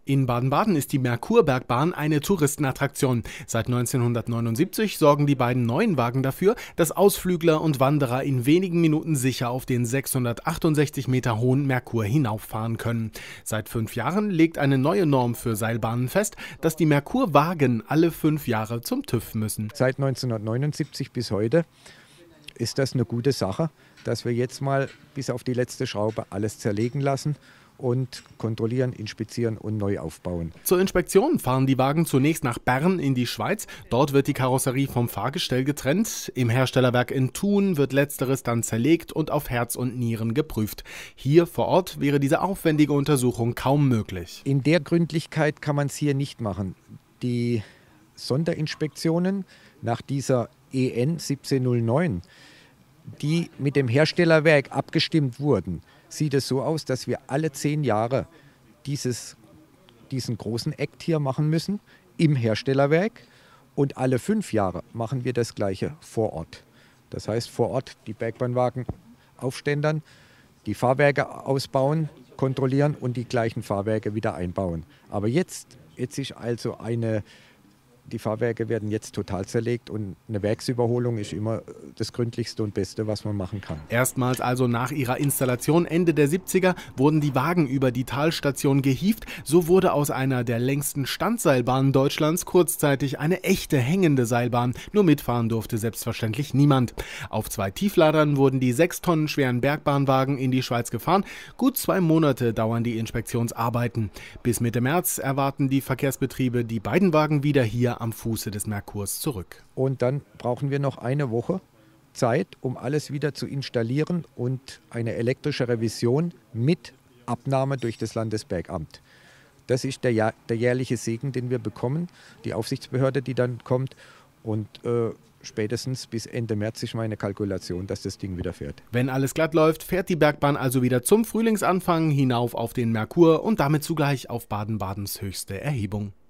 In Baden-Baden ist die Merkur-Bergbahn eine Touristenattraktion. Seit 1979 sorgen die beiden neuen Wagen dafür, dass Ausflügler und Wanderer in wenigen Minuten sicher auf den 668 Meter hohen Merkur hinauffahren können. Seit 5 Jahren legt eine neue Norm für Seilbahnen fest, dass die Merkur-Wagen alle 5 Jahre zum TÜV müssen. Seit 1979 bis heute ist das eine gute Sache, dass wir jetzt mal bis auf die letzte Schraube alles zerlegen lassen und kontrollieren, inspizieren und neu aufbauen. Zur Inspektion fahren die Wagen zunächst nach Bern in die Schweiz. Dort wird die Karosserie vom Fahrgestell getrennt. Im Herstellerwerk in Thun wird letzteres dann zerlegt und auf Herz und Nieren geprüft. Hier vor Ort wäre diese aufwendige Untersuchung kaum möglich. In der Gründlichkeit kann man es hier nicht machen. Die Sonderinspektionen nach dieser EN 1709, die mit dem Herstellerwerk abgestimmt wurden, sieht es so aus, dass wir alle 10 Jahre diesen großen Act hier machen müssen im Herstellerwerk und alle 5 Jahre machen wir das Gleiche vor Ort. Das heißt, vor Ort die Bergbahnwagen aufständern, die Fahrwerke ausbauen, kontrollieren und die gleichen Fahrwerke wieder einbauen. Aber jetzt ist also die Fahrwerke werden jetzt total zerlegt und eine Werksüberholung ist immer das Gründlichste und Beste, was man machen kann. Erstmals also nach ihrer Installation Ende der 70er wurden die Wagen über die Talstation gehievt. So wurde aus einer der längsten Standseilbahnen Deutschlands kurzzeitig eine echte hängende Seilbahn. Nur mitfahren durfte selbstverständlich niemand. Auf 2 Tiefladern wurden die 6 Tonnen schweren Bergbahnwagen in die Schweiz gefahren. Gut 2 Monate dauern die Inspektionsarbeiten. Bis Mitte März erwarten die Verkehrsbetriebe die beiden Wagen wieder hier am Fuße des Merkurs zurück. Und dann brauchen wir noch eine Woche Zeit, um alles wieder zu installieren und eine elektrische Revision mit Abnahme durch das Landesbergamt. Das ist der jährliche Segen, den wir bekommen, die Aufsichtsbehörde, die dann kommt und spätestens bis Ende März ist meine Kalkulation, dass das Ding wieder fährt. Wenn alles glatt läuft, fährt die Bergbahn also wieder zum Frühlingsanfang hinauf auf den Merkur und damit zugleich auf Baden-Badens höchste Erhebung.